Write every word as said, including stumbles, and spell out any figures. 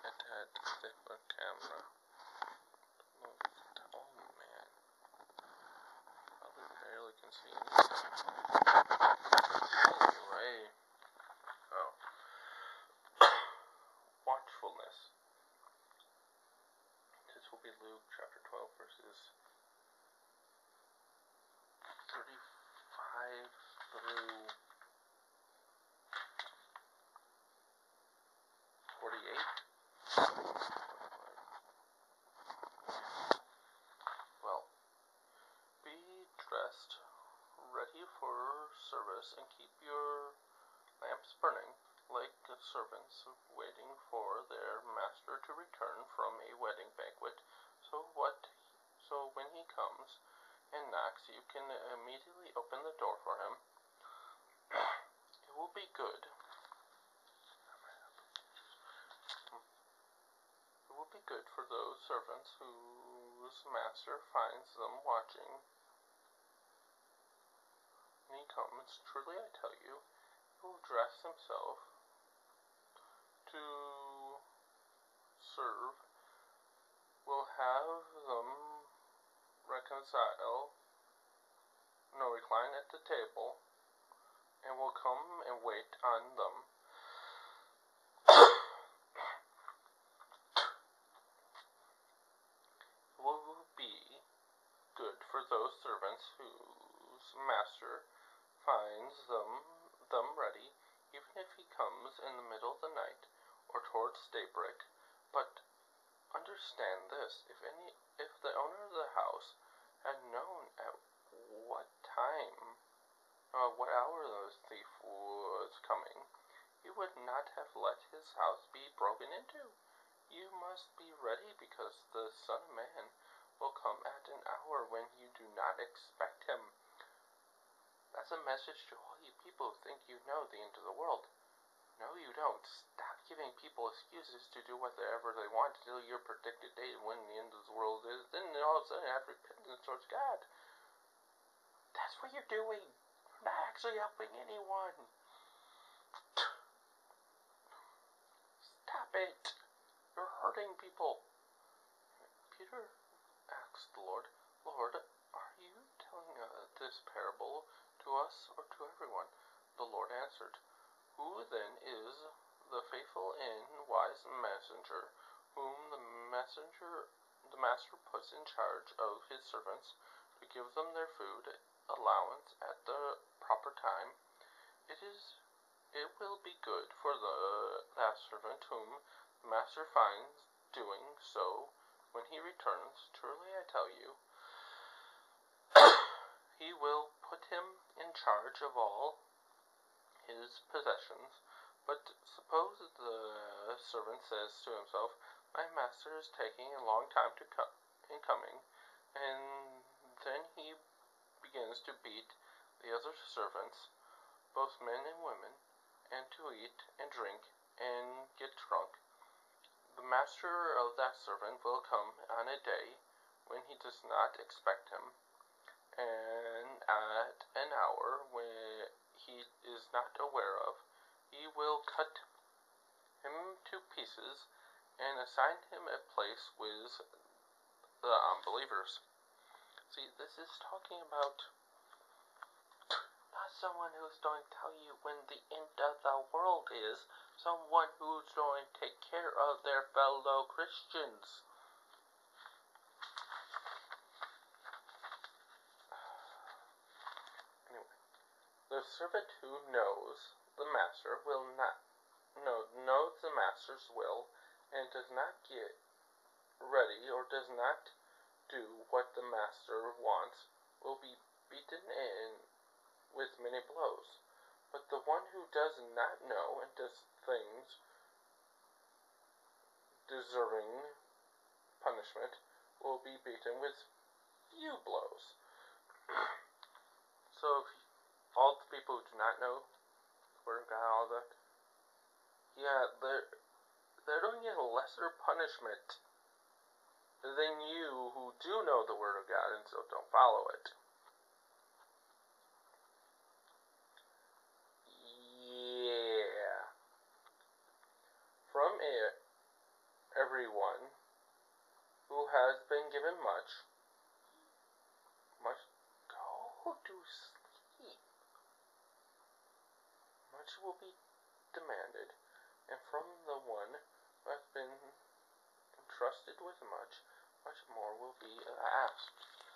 at that different camera. Oh man. Probably barely can see anything. Anyway. Oh. Watchfulness. This will be Luke chapter twelve verses thirty-five through forty-eight. Well, be dressed, ready for service, and keep your lamps burning, like servants waiting for their master to return from a wedding banquet. So what? So when he comes and knocks, you can immediately open the door for him. It will be good. It will be good for those servants whose master finds them watching. When he comes, truly I tell you, he will dress himself to serve, will have them reconcile, no, recline at the table, and will come and wait on them. It will be good for those servants whose master finds them them ready, even if he comes in the middle of the night or towards daybreak. But understand this: if any, if the owner of the house had known at what time, uh, what hour the thief was coming, he would not have let his house be broken into. You must be ready, because the Son of Man will come at an hour when you do not expect him. That's a message to all you people who think you know the end of the world. No, you don't. Stop giving people excuses to do whatever they want until your predicted date of when the end of the world is. Then all of a sudden have repentance towards God. That's what you're doing. You're not actually helping anyone. Stop it. You're hurting people. Peter asked the Lord, Lord, are you telling uh, this parable to us or to everyone? The Lord answered, Who then is the faithful and wise messenger, whom the messenger, the master puts in charge of his servants to give them their food allowance at the proper time? It is, it will be good for the that servant whom the master finds doing so when he returns. Truly I tell you, he will put him in charge of all his possessions. But suppose the servant says to himself, My master is taking a long time to come in coming, and then he begins to beat the other servants, both men and women, and to eat and drink and get drunk. The master of that servant will come on a day when he does not expect him, and at an hour when he is not aware of. He will cut him to pieces and assign him a place with the unbelievers. See, this is talking about not someone who's going to tell you when the end of the world is, someone who's going to take care of their fellow Christians. Anyway, the servant who knows the master will not know, knows the master's will and does not get ready or does not do what the master wants will be beaten in with many blows. But the one who does not know and does things deserving punishment will be beaten with few blows. So if all the people who do not know the Word of God, all that, yeah, they're, they're going to get a lesser punishment than you who do know the Word of God and so don't follow it. Yeah. From it, everyone who has been given much must go to sleep. Much will be demanded, and from the one who has been entrusted with much, much more will be asked.